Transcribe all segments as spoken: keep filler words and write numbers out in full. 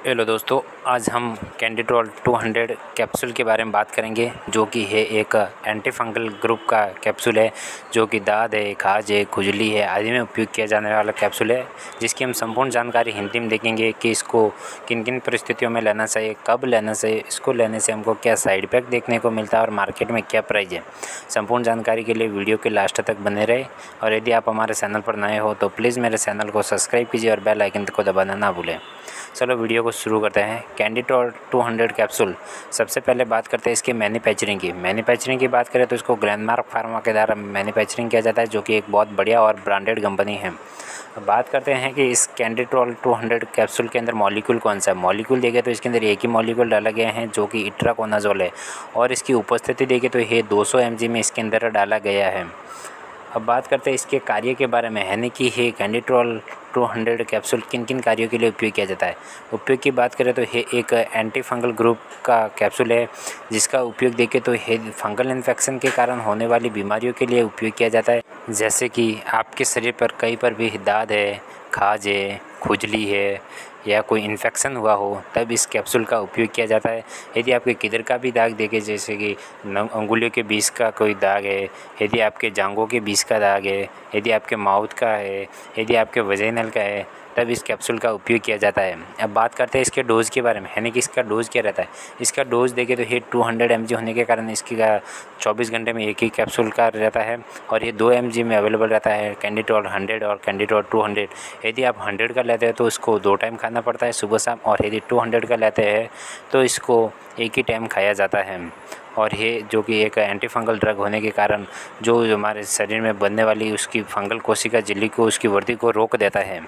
Hello दोस्तों, आज हम कैंडिट्रोल टू हंड्रेड कैप्सूल के बारे में बात करेंगे, जो कि है एक एंटी फंगल ग्रुप का कैप्सूल है, जो कि दाद है, खाज है, खुजली है आदि में उपयोग किया जाने वाला कैप्सूल है, जिसकी हम संपूर्ण जानकारी हिंदी में देखेंगे कि इसको किन किन परिस्थितियों में लेना चाहिए, कब लेना चाहिए, इसको लेने से हमको क्या साइड इफेक्ट देखने को मिलता है और मार्केट में क्या प्राइस है। संपूर्ण जानकारी के लिए वीडियो के लास्ट तक बने रहे और यदि आप हमारे चैनल पर नए हो तो प्लीज़ मेरे चैनल को सब्सक्राइब कीजिए और बेल आइकन को दबाना ना भूलें। चलो वीडियो को शुरू करते हैं। कैंडिट्रोल टू हंड्रेड कैप्सूल, सबसे पहले बात करते हैं इसकी मैन्युफैक्चरिंग की। मैन्युफैक्चरिंग की बात करें तो इसको ग्लेनमार्क फार्मा के द्वारा मैन्युफैक्चरिंग किया जाता है, जो कि एक बहुत बढ़िया और ब्रांडेड कंपनी है। अब बात करते हैं कि इस कैंडिट्रोल टू हंड्रेड कैप्सूल के अंदर मॉलिक्यूल कौन सा है। मॉलिक्यूल देखें तो इसके अंदर एक ही मॉलिक्यूल डाला गया है, जो कि इट्राकोनाजोल है, और इसकी उपस्थिति देखें तो ये दो सौ एम जी में इसके अंदर डाला गया है। अब बात करते हैं इसके कार्य के बारे में, यानी कि ये कैंडिट्रोल टू हंड्रेड कैप्सूल किन किन कार्यों के लिए उपयोग किया जाता है। उपयोग की बात करें तो ये एक एंटी फंगल ग्रुप का कैप्सूल है, जिसका उपयोग देखें तो ये फंगल इन्फेक्शन के कारण होने वाली बीमारियों के लिए उपयोग किया जाता है। जैसे कि आपके शरीर पर कहीं पर भी दाद है, खाज है, खुजली है या कोई इन्फेक्शन हुआ हो, तब इस कैप्सूल का उपयोग किया जाता है। यदि आपके किधर का भी दाग देखे, जैसे कि अंगुलियों के बीच का कोई दाग है, यदि आपके जांघों के बीच का दाग है, यदि आपके माउथ का है, यदि आपके वजाइनल का है, तब इस कैप्सूल का उपयोग किया जाता है। अब बात करते हैं इसके डोज़ के बारे में, यानी कि इसका डोज़ क्या रहता है। इसका डोज़ देखें तो ये टू हंड्रेड एम जी होने के कारण इसकी चौबीस घंटे में एक ही कैप्सूल का रहता है, और ये दो एम जी में अवेलेबल रहता है, कैंडिट्रोल हंड्रेड और कैंडिट्रोल टू हंड्रेड। यदि आप हंड्रेड का लेते हैं तो इसको दो टाइम खाना पड़ता है, सुबह शाम, और यदि टू हंड्रेड का लेते हैं तो इसको एक ही टाइम खाया जाता है। और ये जो कि एक एंटी फंगल ड्रग होने के कारण जो हमारे शरीर में बनने वाली उसकी फंगल कोशिका झिल्ली को, उसकी वृद्धि को रोक देता है।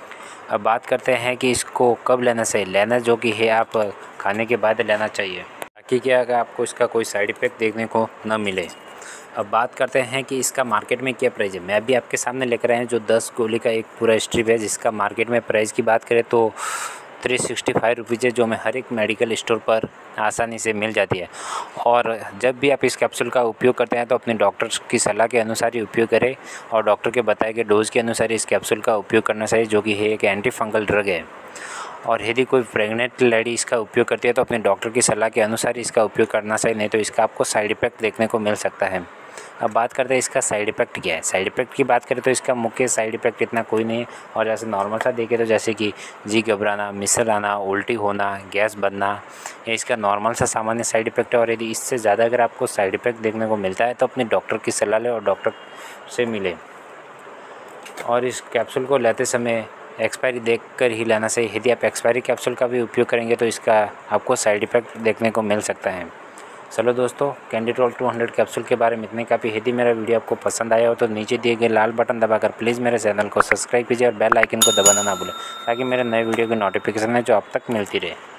अब बात करते हैं कि इसको कब लेना चाहिए। लेना जो कि है आप खाने के बाद लेना चाहिए, ताकि क्या अगर आपको इसका कोई साइड इफ़ेक्ट देखने को न मिले। अब बात करते हैं कि इसका मार्केट में क्या प्राइस है। मैं अभी आपके सामने लेकर आया हूँ जो दस गोली का एक पूरा स्ट्रिप है, जिसका मार्केट में प्राइस की बात करें तो थ्री सिक्सटी फाइव रुपीज़ है, जो हमें हर एक मेडिकल स्टोर पर आसानी से मिल जाती है। और जब भी आप इस कैप्सूल का उपयोग करते हैं तो अपने डॉक्टर की सलाह के अनुसार ही उपयोग करें, और डॉक्टर के बताए गए डोज़ के अनुसार इस कैप्सूल का उपयोग करना चाहिए, जो कि है एक एंटी फंगल ड्रग है। और यदि कोई प्रेग्नेंट लेडी इसका उपयोग करती है तो अपने डॉक्टर की सलाह के अनुसार इसका उपयोग करना चाहिए, नहीं तो इसका आपको साइड इफ़ेक्ट देखने को मिल सकता है। अब बात करते हैं इसका साइड इफ़ेक्ट क्या है। साइड इफ़ेक्ट की बात करें तो इसका मुख्य साइड इफ़ेक्ट इतना कोई नहीं है, और जैसे नॉर्मल सा देखें तो जैसे कि जी घबराना, मिसल आना, उल्टी होना, गैस बनना, ये इसका नॉर्मल सा सामान्य साइड इफ़ेक्ट है। और यदि इससे ज़्यादा अगर आपको साइड इफ़ेक्ट देखने को मिलता है तो अपने डॉक्टर की सलाह लें और डॉक्टर से मिलें। और इस कैप्सूल को लेते समय एक्सपायरी देखकर ही लेना चाहिए। यदि आप एक्सपायरी कैप्सूल का भी उपयोग करेंगे तो इसका आपको साइड इफ़ेक्ट देखने को मिल सकता है। चलो दोस्तों, कैंडिट्रोल टू हंड्रेड कैप्सूल के बारे में इतने काफ़ी। यदि मेरा वीडियो आपको पसंद आया हो तो नीचे दिए गए लाल बटन दबाकर प्लीज़ मेरे चैनल को सब्सक्राइब कीजिए और बेल आइकन को दबाना ना भूलें, ताकि मेरे नए वीडियो की नोटिफिकेशन है जो अब तक मिलती रहे।